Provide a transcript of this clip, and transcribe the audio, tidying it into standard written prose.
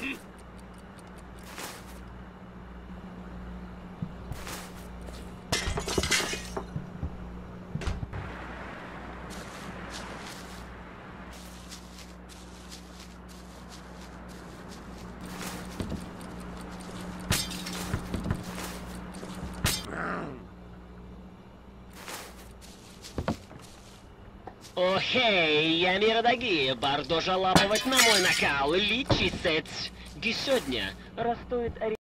Охей, я миродоги, бардо жалапывать на мой накал, личисец. Сегодня растует